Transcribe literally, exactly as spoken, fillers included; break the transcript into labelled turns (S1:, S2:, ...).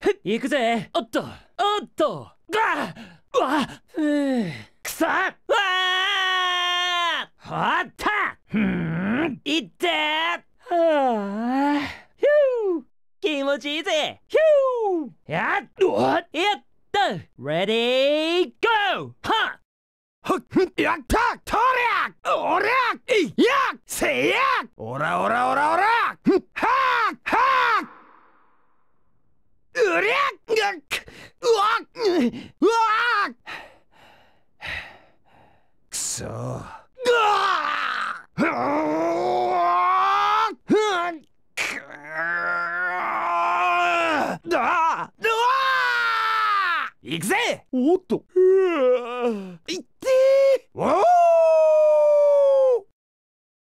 S1: 行くぜ。おっとおっとがうわくそわあはったふんいってはあひゅー気持ちいいぜひゅーやっうわやったレディーゴーはっやったとりゃおりゃいやせやおらおらおらおらはっはっうりゃうわうわくそぐわ行くぜ。おっといっ